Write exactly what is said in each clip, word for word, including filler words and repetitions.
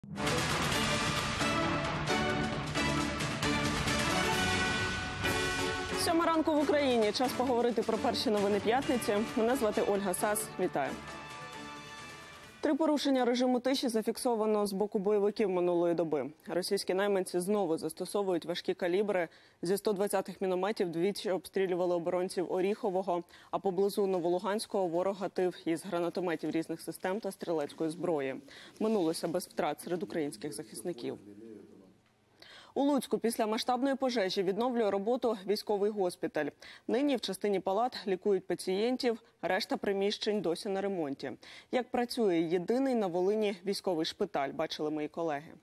Сьома ранку в Україні. Час поговорити про перші новини п'ятниці. Мене звати Ольга Сас. Вітаю. Три порушення режиму тиші зафіксовано з боку бойовиків минулої доби. Російські найманці знову застосовують важкі калібри. Зі сто двадцятих мінометів двічі обстрілювали оборонців Оріхового, а поблизу Новолуганського ворог гатив із гранатометів різних систем та стрілецької зброї. Минулося без втрат серед українських захисників. У Луцьку після масштабної пожежі відновлює роботу військовий госпіталь. Нині в частині палат лікують пацієнтів, решта приміщень досі на ремонті. Як працює єдиний на Волині військовий шпиталь, бачили мої колеги.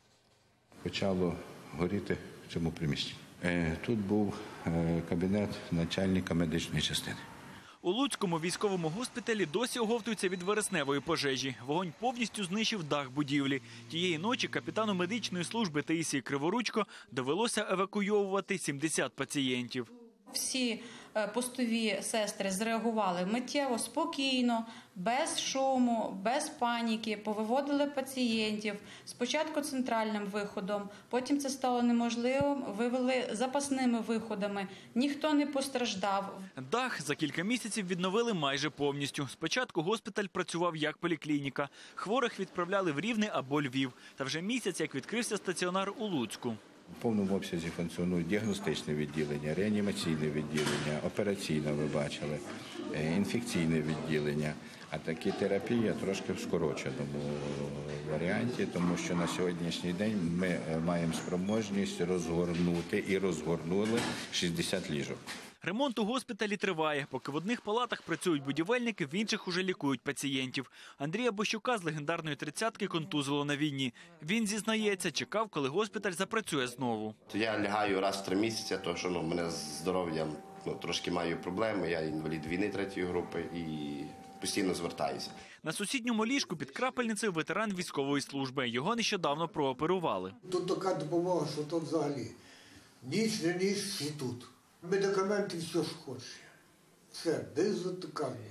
Почало горіти в цьому приміщенні. Тут був кабінет начальника медичної частини. У Луцькому військовому госпіталі досі оговтуються від вересневої пожежі. Вогонь повністю знищив дах будівлі. Тієї ночі капітану медичної служби Таїсії Криворучко довелося евакуйовувати сімдесят пацієнтів. Всі постові сестри зреагували миттєво, спокійно, без шуму, без паніки, повиводили пацієнтів. Спочатку центральним виходом, потім це стало неможливим, вивели запасними виходами. Ніхто не постраждав. Дах за кілька місяців відновили майже повністю. Спочатку госпіталь працював як поліклініка. Хворих відправляли в Рівне або Львів. Та вже місяць, як відкрився стаціонар у Луцьку. У повному обсязі функціонують діагностичне відділення, реанімаційне відділення, операційне, ви бачили, інфекційне відділення. А такі терапія трошки в скороченому варіанті, тому що на сьогоднішній день ми маємо спроможність розгорнути і розгорнули шістдесят ліжок. Ремонт у госпіталі триває. Поки в одних палатах працюють будівельники, в інших уже лікують пацієнтів. Андрія Бощука з легендарної тридцятки контузило на війні. Він зізнається, чекав, коли госпіталь запрацює знову. Я лягаю раз в три місяці, тому що ну, мене з здоров'ям ну, трошки маю проблеми. Я інвалід війни третьої групи і постійно звертаюся. На сусідньому ліжку під крапельницею ветеран військової служби. Його нещодавно прооперували. Тут така допомога, що тут взагалі ніч, не ніч, і тут. Медикаменти, все, що хочеш. Все, дезотикання.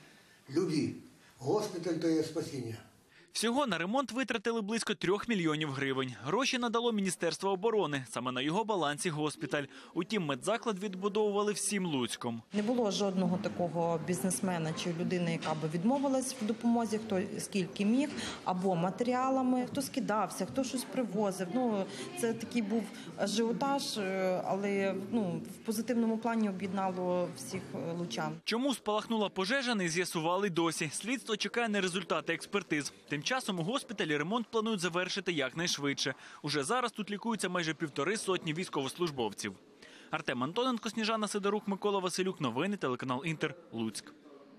Любі. Госпіталь – то є спасіння. Всього на ремонт витратили близько трьох мільйонів гривень. Гроші надало Міністерство оборони. Саме на його балансі госпіталь. Утім, медзаклад відбудовували всім Луцьком. Не було жодного такого бізнесмена чи людини, яка би відмовилась в допомозі, хто скільки міг, або матеріалами, хто скидався, хто щось привозив. Ну, це такий був ажіотаж, але ну, в позитивному плані об'єднало всіх лучан. Чому спалахнула пожежа, не з'ясували досі. Слідство чекає на результати експертиз. Тим часом у госпіталі ремонт планують завершити якнайшвидше. Уже зараз тут лікуються майже півтори сотні військовослужбовців. Артем Антоненко, Сніжана Сидорук, Микола Василюк. Новини, телеканал Інтер, Луцьк.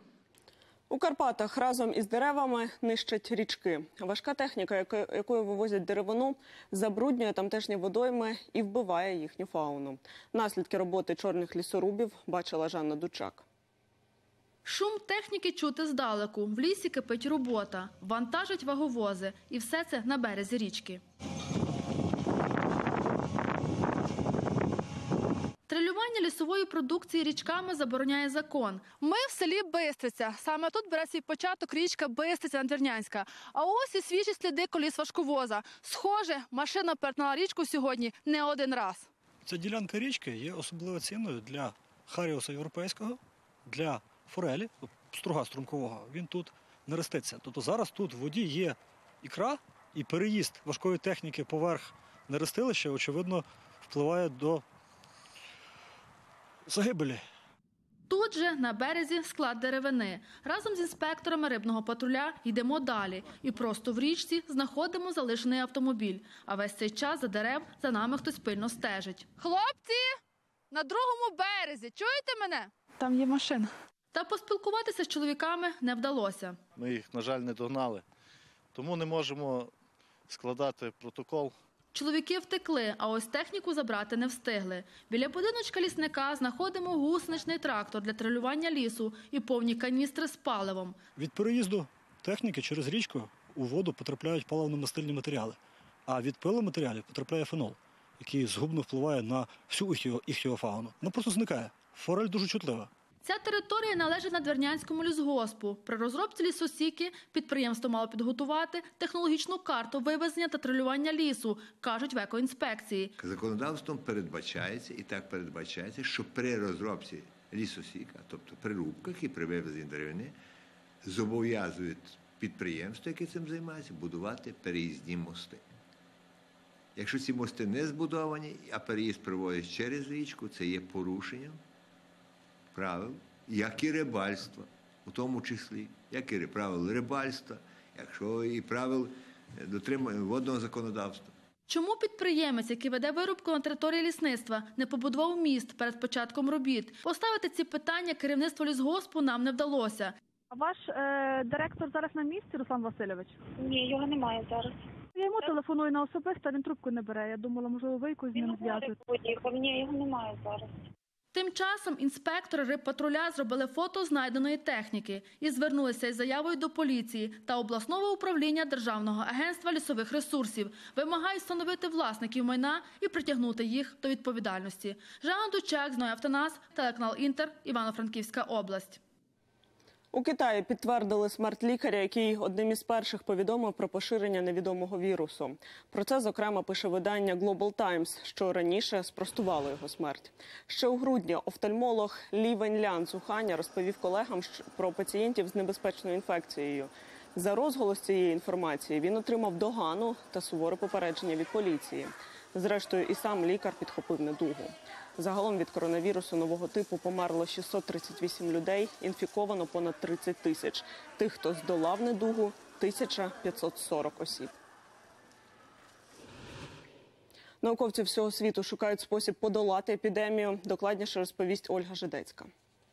У Карпатах разом із деревами нищать річки. Важка техніка, якою вивозять деревину, забруднює тамтешні водойми і вбиває їхню фауну. Наслідки роботи чорних лісорубів бачила Жанна Дучак. Шум техніки чути здалеку. В лісі кипить робота. Вантажать ваговози. І все це на березі річки. Трилювання лісової продукції річками забороняє закон. Ми в селі Бистриця. Саме тут бере свій початок річка Бистриця-Надвірнянська. А ось і свіжі сліди коліс важковоза. Схоже, машина перетнала річку сьогодні не один раз. Ця ділянка річки є особливо цінною для харіуса європейського, для форелі, струга струмкового, він тут не роститься. Тобто зараз тут в воді є ікра, і переїзд важкої техніки поверх нерестилища, очевидно, впливає до загибелі. Тут же на березі склад деревини. Разом з інспекторами рибного патруля йдемо далі. І просто в річці знаходимо залишений автомобіль. А весь цей час за дерев за нами хтось пильно стежить. Хлопці! На другому березі! Чуєте мене? Там є машина. Та поспілкуватися з чоловіками не вдалося. Ми їх, на жаль, не догнали, тому не можемо складати протокол. Чоловіки втекли, а ось техніку забрати не встигли. Біля будиночка лісника знаходимо гусеничний трактор для трилювання лісу і повні каністри з паливом. Від переїзду техніки через річку у воду потрапляють паливно-мастильні матеріали, а від пиломатеріалів потрапляє фенол, який згубно впливає на всю іхтіофауну. Вона просто зникає. Форель дуже чутлива. Ця територія належить Надвірнянському лісгоспу. При розробці лісосіки підприємство мало підготувати технологічну карту вивезення та тролювання лісу, кажуть в екоінспекції. Законодавством передбачається, і так передбачається, що при розробці лісосіка, тобто при рубках і при вивезенні деревини, зобов'язують підприємство, яке цим займається, будувати переїзні мости. Якщо ці мости не збудовані, а переїзд проводять через річку, це є порушенням правил, як і рибальства, у тому числі, як і правил рибальства, якщо і правил дотримання водного законодавства. Чому підприємець, який веде вирубку на території лісництва, не побудував міст перед початком робіт? Поставити ці питання керівництву лісгоспу нам не вдалося. А ваш е, директор зараз на місці, Руслан Васильович? Ні, його немає зараз. Я йому телефоную на особисто, він трубку не бере. Я думала, можливо, ви якось з ним зв'язуєте. Ні, його немає зараз. Тим часом інспектори рибпатруля зробили фото знайденої техніки і звернулися із заявою до поліції та обласного управління Державного агентства лісових ресурсів. Вимагають встановити власників майна і притягнути їх до відповідальності. Жанна Дучак, Зноя Автонас, телеканал Інтер, Івано-Франківська область. У Китаї підтвердили смерть лікаря, який одним із перших повідомив про поширення невідомого вірусу. Про це, зокрема, пише видання Global Times, що раніше спростувало його смерть. Ще у грудні офтальмолог Лі Веньлян з Уханя розповів колегам про пацієнтів з небезпечною інфекцією. За розголос цієї інформації він отримав догану та суворе попередження від поліції. Зрештою, і сам лікар підхопив недугу. Загалом від коронавірусу нового типу померло шістсот тридцять вісім людей, інфіковано понад тридцять тисяч. Тих, хто здолав недугу – тисяча п'ятсот сорок осіб. Науковці всього світу шукають спосіб подолати епідемію. Докладніше розповість Ольга Жидецька.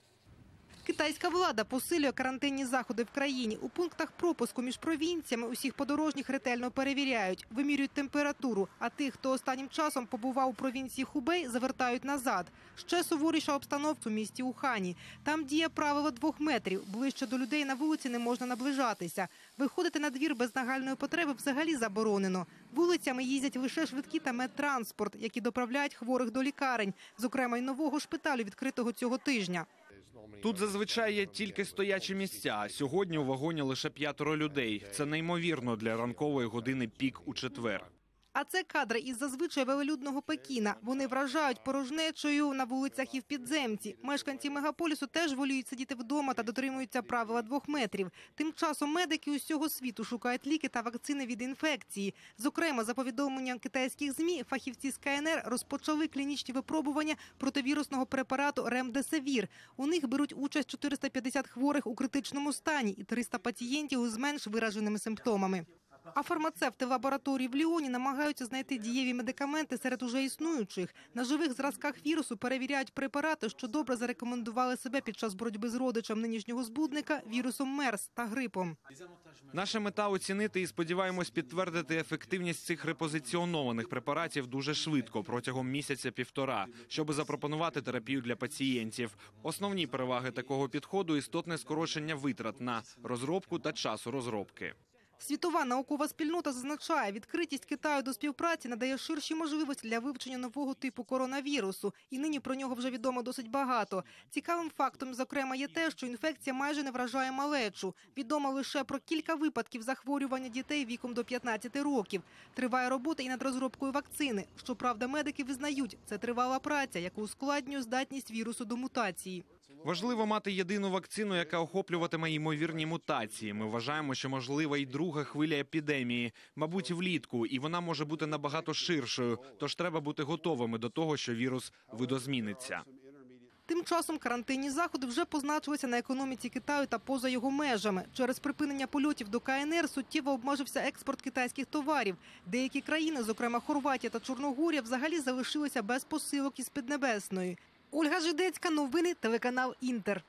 Китайська влада посилює карантинні заходи в країні. У пунктах пропуску між провінціями усіх подорожніх ретельно перевіряють, вимірюють температуру, а тих, хто останнім часом побував у провінції Хубей, завертають назад. Ще суворіша обстановка у місті Ухані. Там діє правило двох метрів. Ближче до людей на вулиці не можна наближатися. Виходити на двір без нагальної потреби взагалі заборонено. Вулицями їздять лише швидкі та медтранспорт, які доправляють хворих до лікарень, зокрема й нового шпиталю, відкритого цього тижня. Тут зазвичай є тільки стоячі місця, а сьогодні у вагоні лише п'ятеро людей. Це неймовірно для ранкової години пік у четвер. А це кадри із зазвичай велелюдного Пекіна. Вони вражають порожнечою на вулицях і в підземці. Мешканці мегаполісу теж воліють сидіти вдома та дотримуються правила двох метрів. Тим часом медики усього світу шукають ліки та вакцини від інфекції. Зокрема, за повідомленням китайських ЗМІ, фахівці з Ка Ен Ер розпочали клінічні випробування противірусного препарату Ремдесивір. У них беруть участь чотириста п'ятдесят хворих у критичному стані і триста пацієнтів з менш вираженими симптомами. А фармацевти в лабораторії в Ліоні намагаються знайти дієві медикаменти серед уже існуючих. На живих зразках вірусу перевіряють препарати, що добре зарекомендували себе під час боротьби з родичем нинішнього збудника – вірусом Мерс та грипом. Наша мета – оцінити і, сподіваємось, підтвердити ефективність цих репозиціонованих препаратів дуже швидко, протягом місяця-півтора, щоб запропонувати терапію для пацієнтів. Основні переваги такого підходу – істотне скорочення витрат на розробку та часу розробки. Світова наукова спільнота зазначає, відкритість Китаю до співпраці надає ширші можливості для вивчення нового типу коронавірусу. І нині про нього вже відомо досить багато. Цікавим фактом, зокрема, є те, що інфекція майже не вражає малечу. Відомо лише про кілька випадків захворювання дітей віком до п'ятнадцяти років. Триває робота і над розробкою вакцини. Щоправда, медики визнають, це тривала праця, яка ускладнює здатність вірусу до мутації. Важливо мати єдину вакцину, яка охоплюватиме ймовірні мутації. Ми вважаємо, що можлива і друга хвиля епідемії, мабуть, влітку, і вона може бути набагато ширшою, тож треба бути готовими до того, що вірус видозміниться. Тим часом карантинні заходи вже позначилися на економіці Китаю та поза його межами. Через припинення польотів до Ка Ен Ер суттєво обмежився експорт китайських товарів. Деякі країни, зокрема Хорватія та Чорногорія, взагалі залишилися без посилок із Піднебесної. Ольга Жидецька, новини, телеканал Інтер.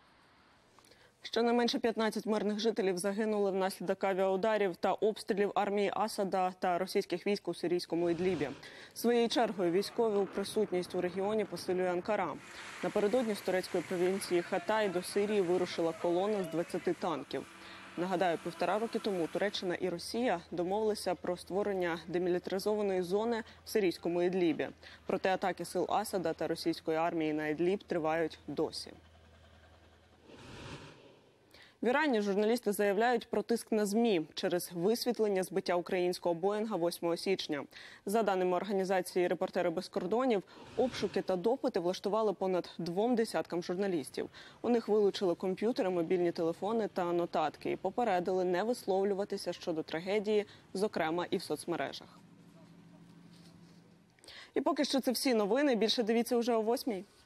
Щонайменше п'ятнадцять мирних жителів загинули внаслідок авіаударів та обстрілів армії Асада та російських військ у сирійському Ідлібі. Своєю чергою військову присутність у регіоні посилює Анкара. Напередодні з турецької провінції Хатай до Сирії вирушила колона з двадцяти танків. Нагадаю, півтора роки тому Туреччина і Росія домовилися про створення демілітаризованої зони в сирійському Ідлібі. Проте атаки сил Асада та російської армії на Ідліб тривають досі. В Ірані журналісти заявляють про тиск на ЗМІ через висвітлення збиття українського Боїнга восьмого січня. За даними організації «Репортери без кордонів», обшуки та допити влаштували понад двом десяткам журналістів. У них вилучили комп'ютери, мобільні телефони та нотатки і попередили не висловлюватися щодо трагедії, зокрема і в соцмережах. І поки що це всі новини. Більше дивіться уже о восьмій.